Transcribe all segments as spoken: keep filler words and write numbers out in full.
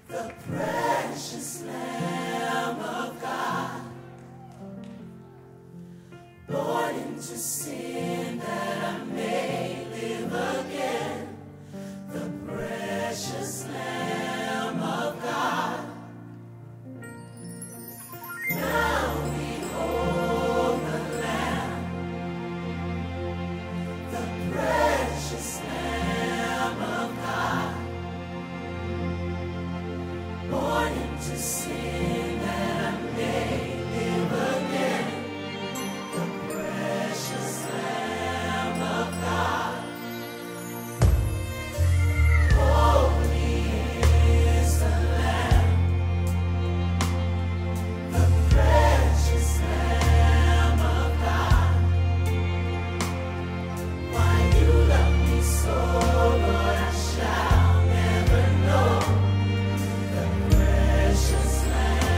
the precious Lamb of God, born into sin that I may live again, the precious Lamb of God. Now behold the Lamb, the precious Lamb of God, born into sin that I may live again, the precious Lamb of God. Holy is the Lamb, the precious Lamb of God. Why you love me so, Lord, I shall never know. The precious Lamb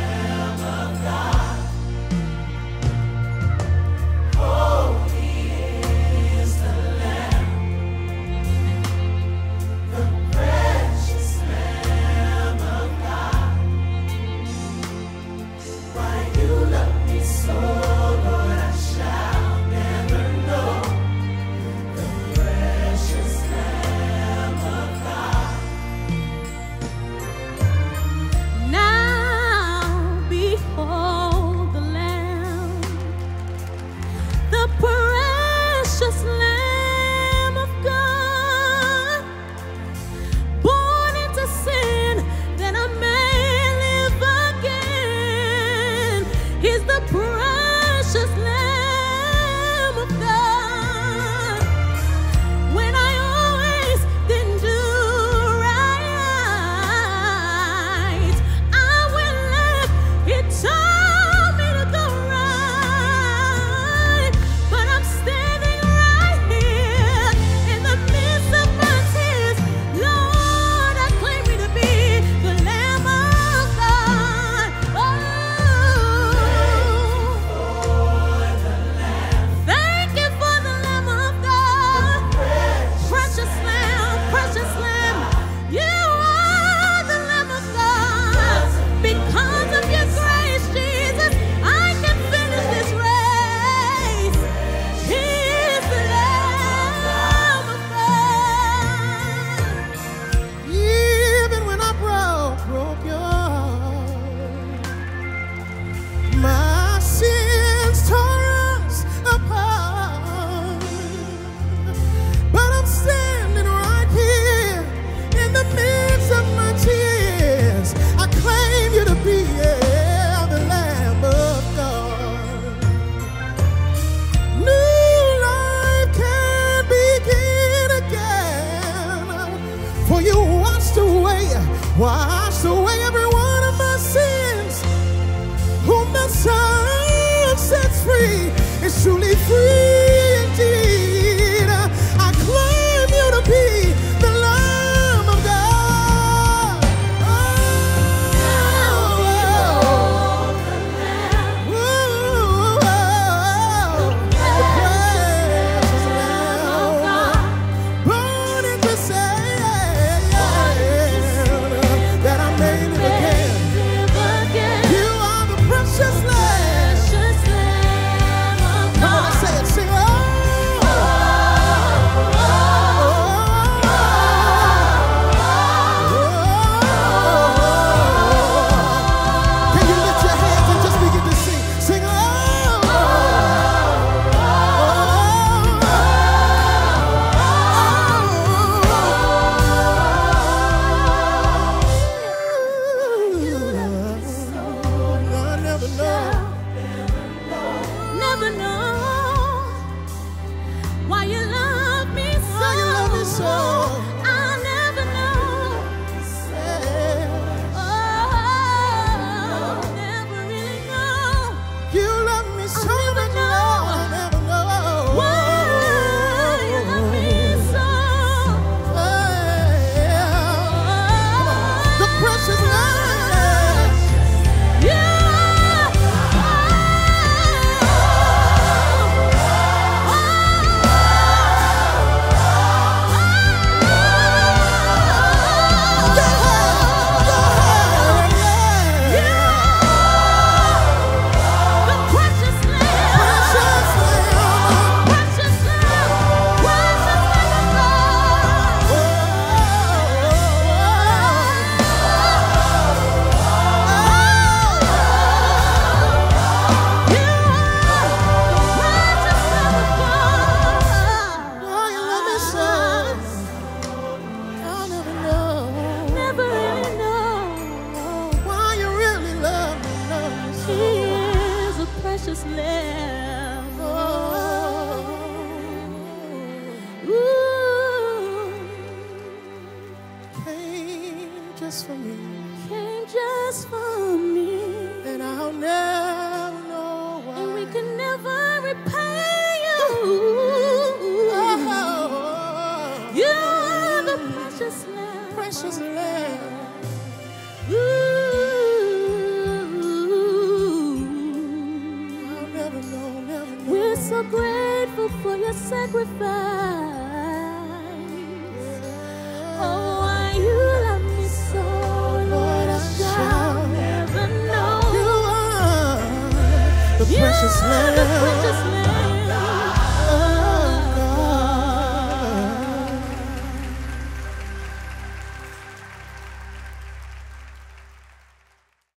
just for me. Came just for me. And I'll never know why. And we can never repay you. Oh, you are the precious Lamb. Precious Lamb. Ooh. I'll never know, never know. We're so grateful for your sacrifice. Oh, why you love me so, Lord, I shall never know. You are the You precious are Lamb. the precious Lamb.